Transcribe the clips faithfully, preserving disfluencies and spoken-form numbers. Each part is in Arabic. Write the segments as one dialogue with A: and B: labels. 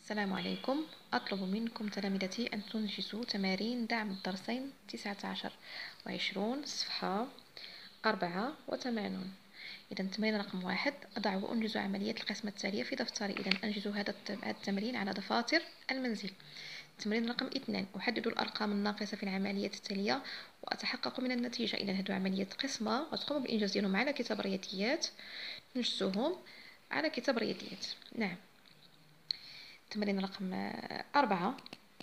A: السلام عليكم. أطلب منكم تلامذتي أن تنجزوا تمارين دعم الدرسين تسعة عشر وعشرون صفحة أربعة وثمانون. إذا التمرين رقم واحد: أضع وأنجز عملية القسمة التالية في دفتري. إذا أنجزوا هذا التمرين على دفاتر المنزل. التمرين رقم اثنان: أحدد الأرقام الناقصة في العملية التالية وأتحقق من النتيجة. إذا هذو عملية قسمة وتقوم بالإنجاز ديالهم على كتاب رياضيات، نجزوهم على كتاب رياضيات. نعم. تمرين رقم أربعة: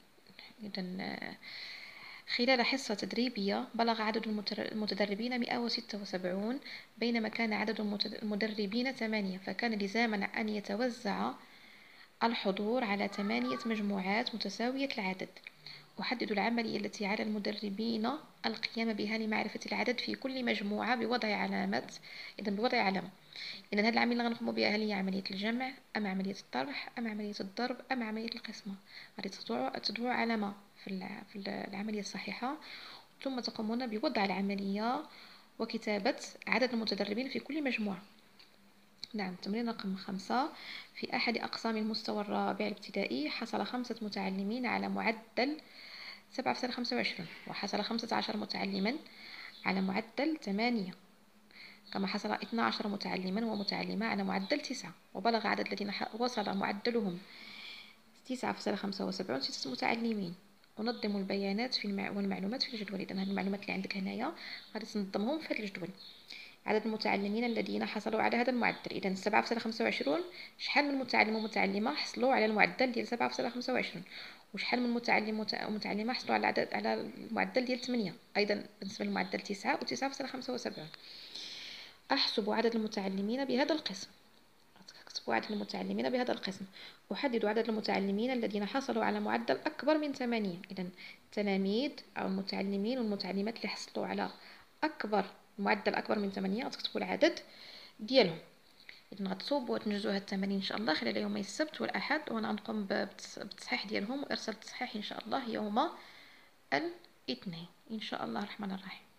A: إذن خلال حصة تدريبية بلغ عدد المتدربين مئة وستة وسبعون، بينما كان عدد المدربين ثمانية، فكان لزاما أن يتوزع الحضور على ثمانية مجموعات متساوية العدد. أحدد العملية التي على المدربين القيام بها لمعرفة العدد في كل مجموعة بوضع علامات. إذا بوضع علامة. إذا هذه العملية اللي غنقومو بها هل هي عملية الجمع أم عملية الطرح أم عملية الضرب أم عملية القسمة؟ غادي تضعوا علامة في العملية الصحيحة، ثم تقومون بوضع العملية وكتابة عدد المتدربين في كل مجموعة. نعم. تمرين رقم خمسة: في أحد أقسام المستوى الرابع الابتدائي حصل خمسة متعلمين على معدل سبعة فاصلة خمسة وعشرين، وحصل خمسة عشر متعلما على معدل ثمانية، كما حصل اثنا عشر متعلما ومتعلمة على معدل تسعة، وبلغ عدد الذين وصل معدلهم تسعة فاصلة خمسة وسبعين ستة متعلمين. أنظم البيانات في المع... والمعلومات في الجدول. إذن هذه المعلومات اللي عندك هنايا غادي تنظمهم في هذا الجدول. عدد المتعلمين الذين حصلوا على هذا المعدل. إذن سبعة فاصلة خمسة وعشرين، شحال من متعلم ومتعلمة حصلوا على المعدل ديال سبعة فاصلة خمسة وعشرين، وشحال من متعلم ومتعلمة حصلوا على عدد على المعدل ديال ثمانية، أيضا بالنسبة للمعدل تسعة و تسعة فاصلة خمسة وسبعين. أحسب عدد المتعلمين بهذا القسم. أحسب عدد المتعلمين بهذا القسم. أحدد عدد المتعلمين الذين حصلوا على معدل أكبر من ثمانية. إذن التلاميذ أو المتعلمين والمتعلمات اللي حصلوا على أكبر معدل أكبر من ثمانية غتكتبوا العدد ديالهم. إذن غتصوبوا وتنجزوا هاد التمارين إن شاء الله خلال يومي السبت والأحد، وأنا غنقوم بالتصحيح ديالهم وإرسال التصحيح إن شاء الله يوم الاثنين إن شاء الله الرحمن الرحيم.